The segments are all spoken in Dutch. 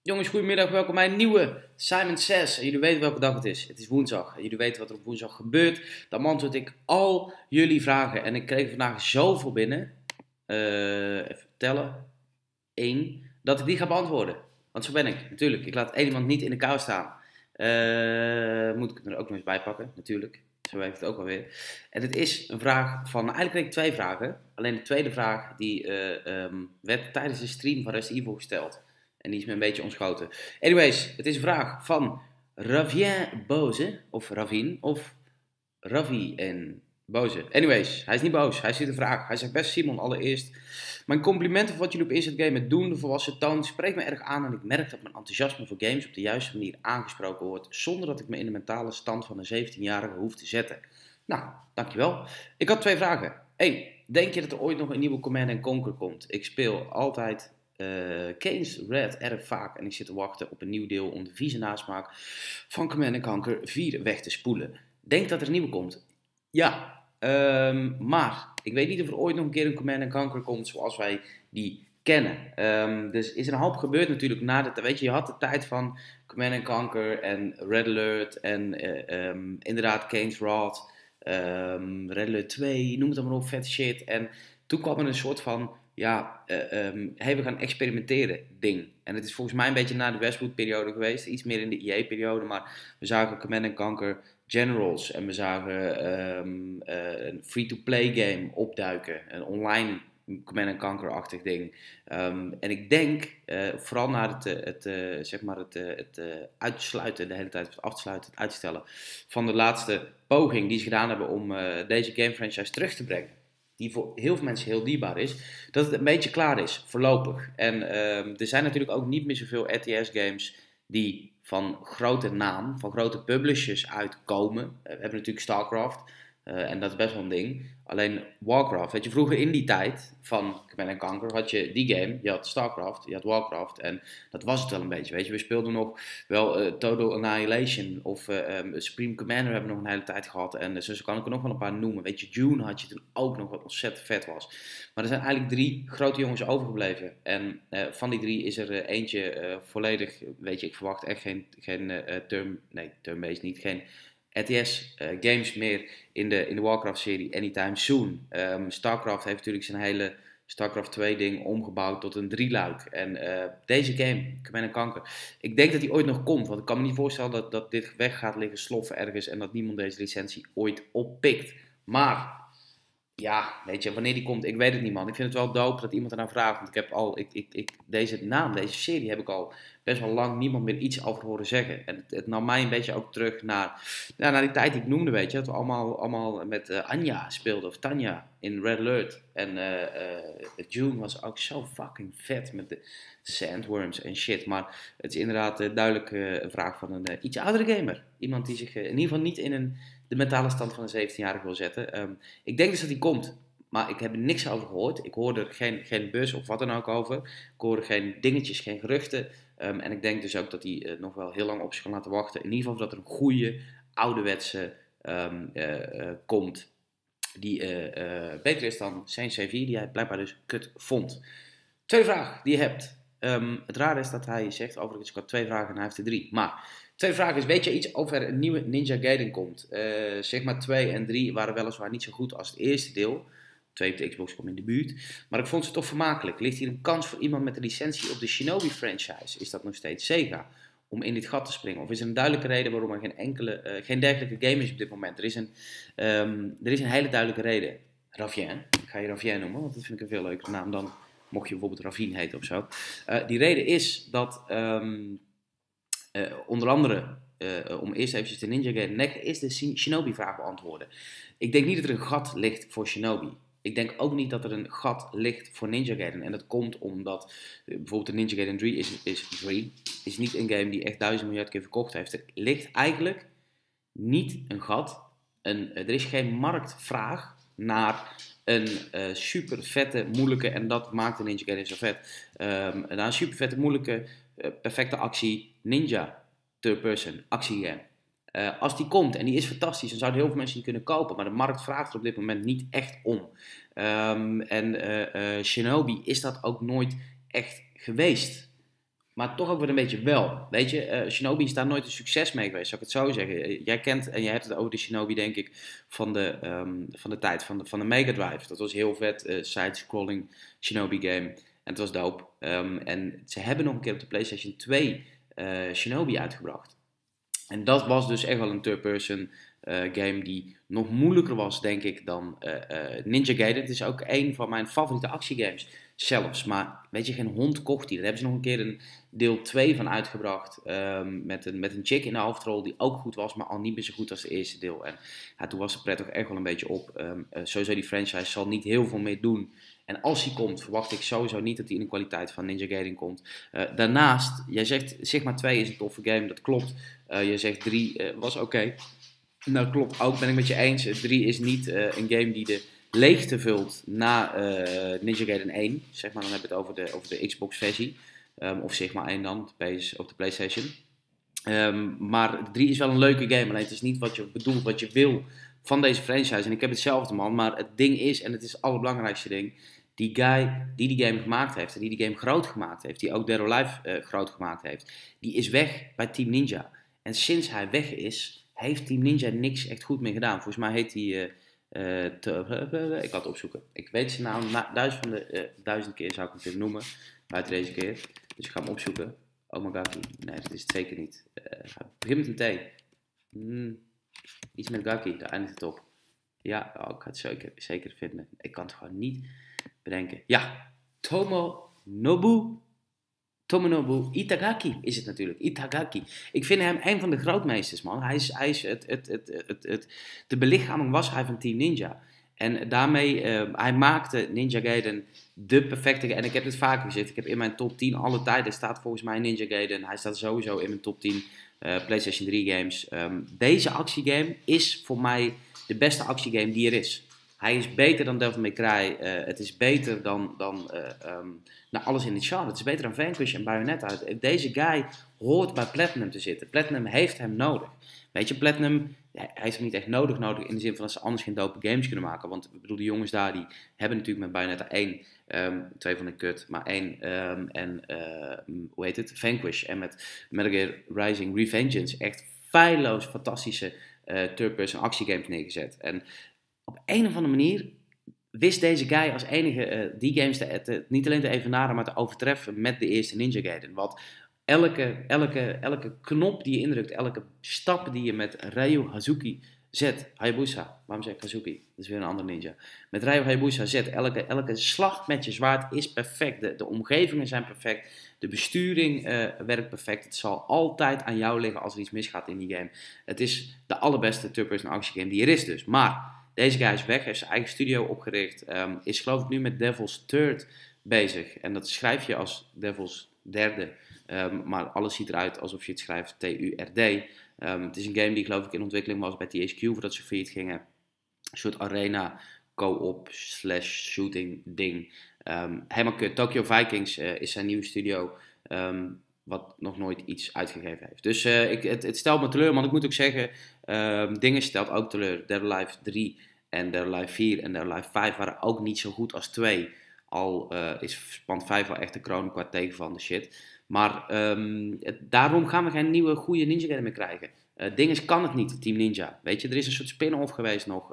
Jongens, goedemiddag, welkom bij een nieuwe Simon Says. En jullie weten welke dag het is. Het is woensdag. En jullie weten wat er op woensdag gebeurt. Dan beantwoord ik al jullie vragen. En ik kreeg vandaag zoveel binnen. Even tellen. 1. Dat ik die ga beantwoorden. Want zo ben ik, natuurlijk. Ik laat één iemand niet in de kou staan. Moet ik het er ook nog eens bij pakken, natuurlijk. Zo werkt het ook alweer. En het is een vraag van, eigenlijk kreeg ik 2 vragen. Alleen de tweede vraag, die werd tijdens de stream van Resident Evil gesteld. En die is me een beetje ontschoten. Anyways, het is een vraag van Ravien Boze. Of Ravien. Of Ravi en Boze. Anyways, hij is niet boos. Hij ziet de vraag. Hij zegt: best Simon, allereerst. Mijn complimenten voor wat jullie op Instant Gamer doen. De volwassen toon spreekt me erg aan. En ik merk dat mijn enthousiasme voor games op de juiste manier aangesproken wordt. Zonder dat ik me in de mentale stand van een 17-jarige hoef te zetten. Nou, dankjewel. Ik had 2 vragen. 1. Denk je dat er ooit nog een nieuwe Command & Conquer komt? Ik speel altijd Kane's Red erg vaak en ik zit te wachten op een nieuw deel om de vieze nasmaak van Command & Conquer 4 weg te spoelen. Denk dat er een nieuwe komt? Ja, maar ik weet niet of er ooit nog een keer een Command & Conquer komt zoals wij die kennen. Dus is er een hoop gebeurd natuurlijk na de, weet je had de tijd van Command & Conquer en Red Alert en inderdaad Kane's Rod, Red Alert 2, noem het allemaal op, vet shit. En toen kwam er een soort van hey, we gaan experimenteren ding. En het is volgens mij een beetje na de Westwood-periode geweest. Iets meer in de EA-periode. Maar we zagen Command & Conquer Generals. En we zagen een free-to-play game opduiken. Een online Command & Conquer-achtig ding. En ik denk, vooral na het uitsluiten, de hele tijd het afsluiten, het uitstellen van de laatste poging die ze gedaan hebben om deze game franchise terug te brengen, die voor heel veel mensen heel dierbaar is, dat het een beetje klaar is, voorlopig. En er zijn natuurlijk ook niet meer zoveel RTS-games die van grote naam, van grote publishers uitkomen. We hebben natuurlijk StarCraft, en dat is best wel een ding. Alleen Warcraft, weet je, vroeger in die tijd van Command & Conquer had je die game, je had StarCraft, je had Warcraft en dat was het wel een beetje, weet je. We speelden nog wel Total Annihilation of Supreme Commander hebben we nog een hele tijd gehad en zo kan ik er nog wel een paar noemen. Weet je, Dune had je toen ook nog, wat ontzettend vet was. Maar er zijn eigenlijk 3 grote jongens overgebleven en van die 3 is er eentje volledig, weet je, ik verwacht echt geen turn-based niet, geen RTS-games meer in de Warcraft-serie anytime soon. StarCraft heeft natuurlijk zijn hele StarCraft 2 ding omgebouwd tot een 3-luik. En deze game, Command & Conquer, ik denk dat die ooit nog komt. Want ik kan me niet voorstellen dat dit weg gaat liggen sloffen ergens en dat niemand deze licentie ooit oppikt. Maar ja, weet je, wanneer die komt, ik weet het niet, man. Ik vind het wel dope dat iemand ernaar vraagt. Want ik heb al, deze serie heb ik al best wel lang niemand meer iets over horen zeggen. En het nam mij een beetje ook terug naar die tijd die ik noemde, weet je. Dat we allemaal met Anja speelden, of Tanja, in Red Alert. En June was ook zo fucking vet met de sandworms en shit. Maar het is inderdaad duidelijk een vraag van een iets oudere gamer. Iemand die zich in ieder geval niet in de mentale stand van een 17-jarige wil zetten. Ik denk dus dat die komt, maar ik heb er niks over gehoord. Ik hoorde er geen buzz of wat dan ook over. Ik hoorde geen dingetjes, geen geruchten. En ik denk dus ook dat hij nog wel heel lang op zich kan laten wachten. In ieder geval dat er een goede, ouderwetse komt. Die beter is dan Saints 4, die hij blijkbaar dus kut vond. Tweede vraag die je hebt. Het rare is dat hij zegt, overigens ik had 2 vragen en hij heeft er 3. Maar tweede vraag is, weet je iets of er een nieuwe Ninja Gaiden komt? Zeg maar 2 en 3 waren weliswaar niet zo goed als het eerste deel. 2 op de Xbox kwam in de buurt. Maar ik vond ze toch vermakelijk. Ligt hier een kans voor iemand met een licentie op de Shinobi franchise? Is dat nog steeds Sega? Om in dit gat te springen? Of is er een duidelijke reden waarom er geen dergelijke game is op dit moment? Er is een hele duidelijke reden. Ravien. Ik ga je Ravien noemen, want dat vind ik een veel leukere naam dan mocht je bijvoorbeeld Ravien heten of zo. Die reden is dat onder andere, om eerst eventjes de Ninja Gaiden nek, is de Shinobi-vraag beantwoorden. Ik denk niet dat er een gat ligt voor Shinobi. Ik denk ook niet dat er een gat ligt voor Ninja Gaiden. En dat komt omdat bijvoorbeeld de Ninja Gaiden 3 is niet een game die echt 1000 miljard keer verkocht heeft. Er ligt eigenlijk niet een gat. Er is geen marktvraag naar een super vette, moeilijke, en dat maakt de Ninja Gaiden zo vet. Een super vette, moeilijke, perfecte actie Ninja third-person actiegame. Als die komt en die is fantastisch, dan zouden heel veel mensen die kunnen kopen. Maar de markt vraagt er op dit moment niet echt om. Shinobi is dat ook nooit echt geweest. Maar toch ook weer een beetje wel. Weet je, Shinobi is daar nooit een succes mee geweest, zou ik het zo zeggen. Jij kent en jij hebt het over de Shinobi, denk ik, van de tijd van de Mega Drive. Dat was heel vet, side-scrolling Shinobi game. En het was dope. En ze hebben nog een keer op de PlayStation 2 Shinobi uitgebracht. En dat was dus echt wel een third-person game die nog moeilijker was, denk ik, dan Ninja Gaiden. Het is ook een van mijn favoriete actiegames zelfs. Maar weet je, geen hond kocht die. Daar hebben ze nog een keer een deel 2 van uitgebracht. Met een chick in de hoofdrol die ook goed was, maar al niet meer zo goed als het eerste deel. En ja, toen was de pret toch echt wel een beetje op. Sowieso die franchise zal niet heel veel meer doen. En als hij komt, verwacht ik sowieso niet dat hij in de kwaliteit van Ninja Gaiden komt. Daarnaast, jij zegt Sigma 2 is een toffe game, dat klopt. Je zegt 3 was oké. Nou, klopt ook, ben ik met je eens. 3 is niet een game die de leegte vult na Ninja Gaiden 1. Zeg maar, dan heb je het over de Xbox versie. Of Sigma 1 dan, op de PlayStation. Maar 3 is wel een leuke game, alleen het is niet wat je bedoelt, wat je wil van deze franchise. En ik heb hetzelfde, man, maar het ding is, en het is het allerbelangrijkste ding, die guy die game gemaakt heeft, en die game groot gemaakt heeft, die ook Dead or Alive groot gemaakt heeft, die is weg bij Team Ninja. En sinds hij weg is, heeft Team Ninja niks echt goed meer gedaan. Volgens mij heet hij, ik ga het opzoeken. Ik weet zijn naam, duizend keer zou ik hem kunnen noemen, buiten deze keer. Dus ik ga hem opzoeken. Omagaki. Nee, dat is het zeker niet. Begin met een T. Iets met Gaki, daar eindigt het op. Ja, ik ga het zeker vinden. Ik kan het gewoon niet bedenken. Ja, Tomonobu Itagaki is het natuurlijk. Itagaki. Ik vind hem een van de grootmeesters, man. Hij is de belichaming was hij van Team Ninja. En daarmee, hij maakte Ninja Gaiden de perfecte. En ik heb het vaker gezegd. Ik heb in mijn top 10 alle tijden staat volgens mij Ninja Gaiden. Hij staat sowieso in mijn top 10 PlayStation 3 games. Deze actiegame is voor mij de beste actiegame die er is. Hij is beter dan Devil May Cry. Het is beter dan alles in het genre. Het is beter dan Vanquish en Bayonetta. Deze guy hoort bij Platinum te zitten. Platinum heeft hem nodig. Weet je, Platinum, hij heeft hem niet echt nodig in de zin van dat ze anders geen dope games kunnen maken. Want ik bedoel, die jongens daar, die hebben natuurlijk met Bayonetta 1, 2 van de kut, maar 1 hoe heet het, Vanquish. En met Metal Gear Rising Revengeance echt feilloos fantastische third-person actiegames neergezet. En op een of andere manier wist deze guy als enige die games niet alleen te evenaren, maar te overtreffen met de eerste Ninja Gaiden. Wat elke knop die je indrukt, elke stap die je met Ryu Hazuki zet, Hayabusa, waarom zeg ik Hazuki? Dat is weer een andere ninja. Met Ryu Hayabusa zet, elke slag met je zwaard is perfect. De omgevingen zijn perfect. De besturing werkt perfect. Het zal altijd aan jou liggen als er iets misgaat in die game. Het is de allerbeste third-person actiegame die er is dus. Maar deze guy is weg, heeft zijn eigen studio opgericht. Is geloof ik nu met Devil's Third bezig. En dat schrijf je als Devil's Derde. Maar alles ziet eruit alsof je het schrijft TURD. Het is een game die geloof ik in ontwikkeling was bij THQ voordat ze failliet gingen. Een soort arena co-op / shooting ding. Helemaal kut. Tokyo Vikings is zijn nieuwe studio. Wat nog nooit iets uitgegeven heeft. Dus het stelt me teleur. Maar ik moet ook zeggen, dingen stelt ook teleur. Dead or Alive 3 en Dead or Alive 4 en Dead or Alive 5 waren ook niet zo goed als 2. Al is Spant 5 wel echt de kroon qua tegenvallende shit. Maar daarom gaan we geen nieuwe goede Ninja Gaiden meer krijgen. Dinges kan het niet, Team Ninja. Weet je, er is een soort spin-off geweest nog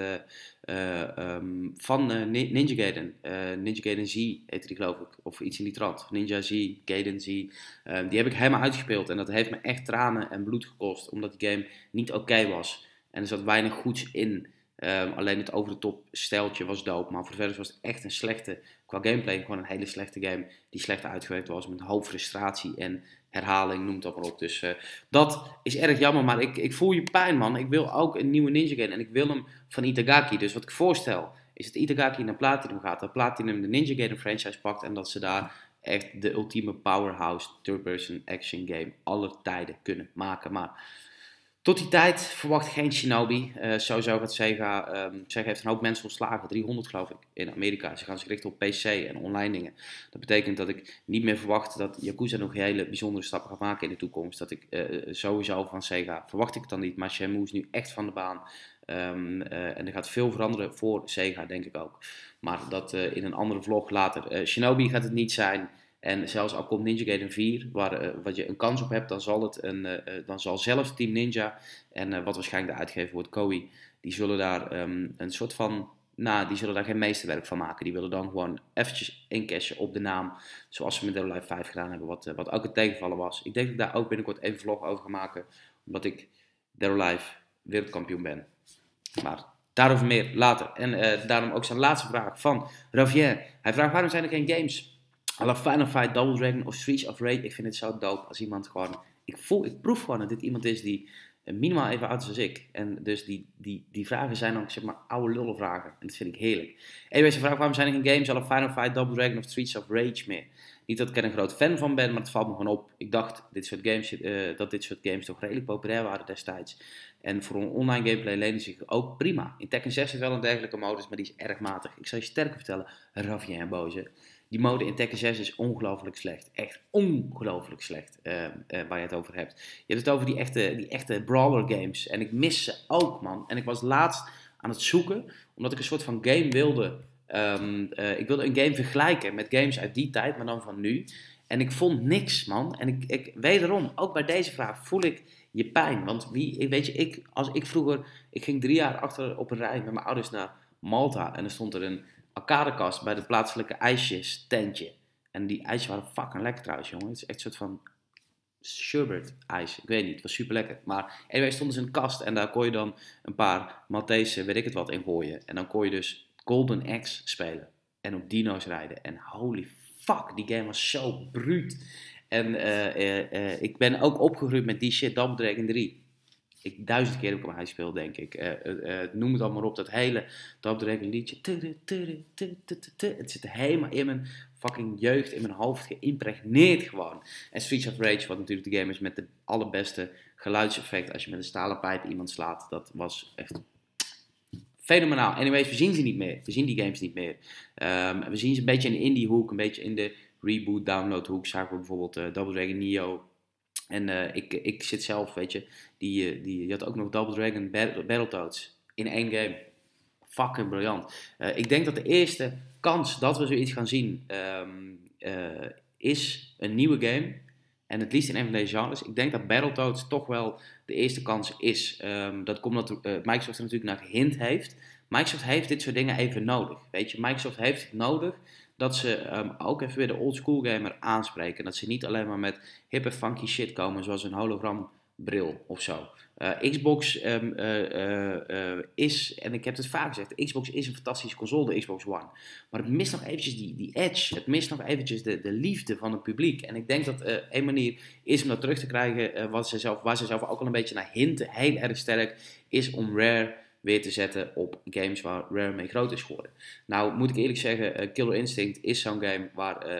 van Ninja Gaiden. Ninja Gaiden Z heette die geloof ik. Of iets in die trant. Ninja Z, Gaiden Z. Die heb ik helemaal uitgespeeld. En dat heeft me echt tranen en bloed gekost. Omdat die game niet oké was. En er zat weinig goeds in. Alleen het over de top steltje was dope. Maar voor verder was het echt een slechte, qua gameplay, gewoon een hele slechte game. Die slecht uitgewerkt was met een hoop frustratie en herhaling, noem het maar op. Dus dat is erg jammer. Maar ik voel je pijn, man. Ik wil ook een nieuwe Ninja Gaiden. En ik wil hem van Itagaki. Dus wat ik voorstel, is dat Itagaki naar Platinum gaat. Dat Platinum de Ninja Gaiden franchise pakt. En dat ze daar echt de ultieme powerhouse third-person action game aller tijden kunnen maken. Maar tot die tijd verwacht geen Shinobi. Sowieso gaat Sega. Sega heeft een hoop mensen ontslagen. 300 geloof ik in Amerika. Ze gaan zich richten op PC en online dingen. Dat betekent dat ik niet meer verwacht dat Yakuza nog hele bijzondere stappen gaat maken in de toekomst. Dat ik sowieso van Sega verwacht ik het dan niet. Maar Shenmue is nu echt van de baan. En er gaat veel veranderen voor Sega, denk ik ook. Maar dat in een andere vlog later. Shinobi gaat het niet zijn. En zelfs al komt Ninja Gaiden 4, wat je een kans op hebt, dan zal zelfs Team Ninja en wat waarschijnlijk de uitgever wordt, Koei, die zullen daar een soort van, die zullen daar geen meesterwerk van maken. Die willen dan gewoon eventjes incashen op de naam, zoals ze met Dead or Alive 5 gedaan hebben, wat ook een tegenvallen was. Ik denk dat ik daar ook binnenkort even vlog over ga maken, omdat ik Dead or Alive wereldkampioen ben. Maar daarover meer later. En daarom ook zijn laatste vraag van Ravier. Hij vraagt, waarom zijn er geen games à la Final Fight, Double Dragon of Streets of Rage? Ik vind het zo dope als iemand gewoon... Ik proef gewoon dat dit iemand is die minimaal even oud is als ik. En dus die vragen zijn dan, zeg maar, oude lullen vragen. En dat vind ik heerlijk. Anyways, de vraag, waarom zijn er geen games à la Final Fight, Double Dragon of Streets of Rage meer? Niet dat ik er een groot fan van ben, maar het valt me gewoon op. Ik dacht dat dit soort games toch redelijk populair waren destijds. En voor een online gameplay lenen zich ook prima. In Tekken 6 is wel een dergelijke modus, maar die is erg matig. Ik zal je sterker vertellen, Ravier en Boze. Die mode in Tekken 6 is ongelooflijk slecht. Echt ongelooflijk slecht, waar je het over hebt. Je hebt het over die echte brawler games. En ik mis ze ook, man. En ik was laatst aan het zoeken, omdat ik een soort van game wilde. Ik wilde een game vergelijken met games uit die tijd, maar dan van nu. En ik vond niks, man. En wederom, ook bij deze vraag, voel ik je pijn. Want ik ging 3 jaar achter op een rij met mijn ouders naar Malta. En er stond er een arcadekast bij de plaatselijke ijsjes tentje. En die ijsjes waren fucking lekker trouwens, jongen. Het is echt een soort van sherbet ijs. Ik weet niet, het was super lekker. Maar anyway, stond dus een kast en daar kon je dan een paar Maltese, weet ik het wat, in gooien. En dan kon je dus Golden Axe spelen. En op dino's rijden. En holy fuck, die game was zo bruut. En ik ben ook opgegroeid met die shit, Double Dragon 3. 1000 keer heb ik hem gespeeld, denk ik. Noem het allemaal op, dat hele Double Dragon liedje. Het zit helemaal in mijn fucking jeugd, in mijn hoofd geïmpregneerd gewoon. En Streets of Rage, wat natuurlijk de game is met de allerbeste geluidseffect als je met een stalen pijp iemand slaat. Dat was echt fenomenaal. Anyways, we zien ze niet meer. We zien die games niet meer. We zien ze een beetje in de indie hoek, een beetje in de reboot download hoek. Zagen we bijvoorbeeld Double Dragon Neo. En ik zit zelf, weet je, die had ook nog Double Dragon Battletoads in 1 game. Fucking briljant. Ik denk dat de eerste kans dat we zoiets gaan zien is een nieuwe game. En het liefst in een van deze genres. Ik denk dat Battletoads toch wel de eerste kans is. Dat komt omdat Microsoft er natuurlijk naar gehint heeft. Microsoft heeft dit soort dingen even nodig. Weet je, Microsoft heeft het nodig dat ze ook even weer de old school gamer aanspreken. Dat ze niet alleen maar met hippe funky shit komen, zoals een hologrambril of zo. Xbox is, en ik heb het vaak gezegd, Xbox is een fantastische console, de Xbox One. Maar het mist nog eventjes die edge. Het mist nog eventjes de liefde van het publiek. En ik denk dat een manier is om dat terug te krijgen, waar ze zelf ook al een beetje naar hinten, heel erg sterk, is om Rare weer te zetten op games waar Rare mee groot is geworden. Nou, moet ik eerlijk zeggen, Killer Instinct is zo'n game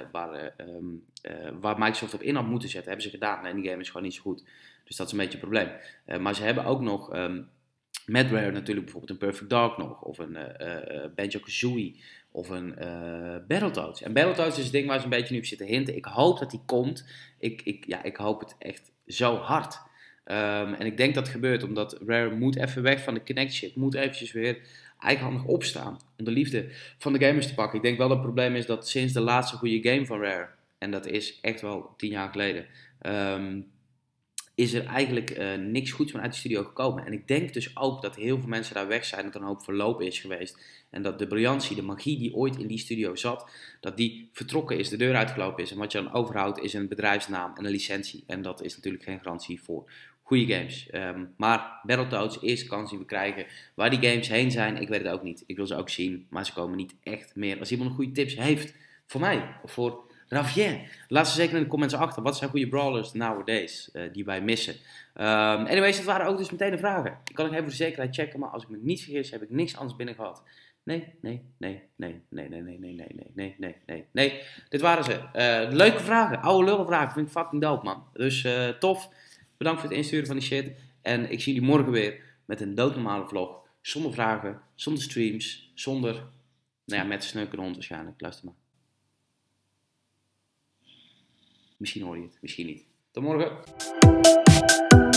waar Microsoft op in had moeten zetten. Hebben ze gedaan. En die game is gewoon niet zo goed. Dus dat is een beetje een probleem. Maar ze hebben ook nog met Rare natuurlijk bijvoorbeeld een Perfect Dark nog. Of een Banjo-Kazooie. Of een Battletoads. En Battletoads is het ding waar ze een beetje nu op zitten hinten. Ik hoop dat die komt. Ik hoop het echt zo hard. En ik denk dat het gebeurt omdat Rare moet even weg van de Kinect shit. Moet eventjes weer eigenhandig opstaan om de liefde van de gamers te pakken. Ik denk wel dat het probleem is dat sinds de laatste goede game van Rare, en dat is echt wel 10 jaar geleden, is er eigenlijk niks goeds vanuit de studio gekomen. En ik denk dus ook dat heel veel mensen daar weg zijn, dat er een hoop verloop is geweest. En dat de briljantie, de magie die ooit in die studio zat, dat die vertrokken is, de deur uitgelopen is. En wat je dan overhoudt is een bedrijfsnaam en een licentie. En dat is natuurlijk geen garantie voor goede games. Maar Battletoads is de kans die we krijgen. Waar die games heen zijn, ik weet het ook niet. Ik wil ze ook zien, maar ze komen niet echt meer. Als iemand goede tips heeft voor mij, of voor Ravier, laat ze zeker in de comments achter. Wat zijn goede brawlers nowadays die wij missen? Anyways, dat waren ook dus meteen de vragen. Ik kan nog even voor de zekerheid checken, maar als ik me niet vergis, heb ik niks anders binnen gehad. Nee. Dit waren ze. Leuke vragen, oude lullen vragen. Vind ik fucking dope, man. Dus tof. Bedankt voor het insturen van die shit. En ik zie jullie morgen weer met een doodnormale vlog. Zonder vragen, zonder streams, zonder, met sneuken hond waarschijnlijk. Luister maar. Misschien hoor je het, misschien niet. Tot morgen.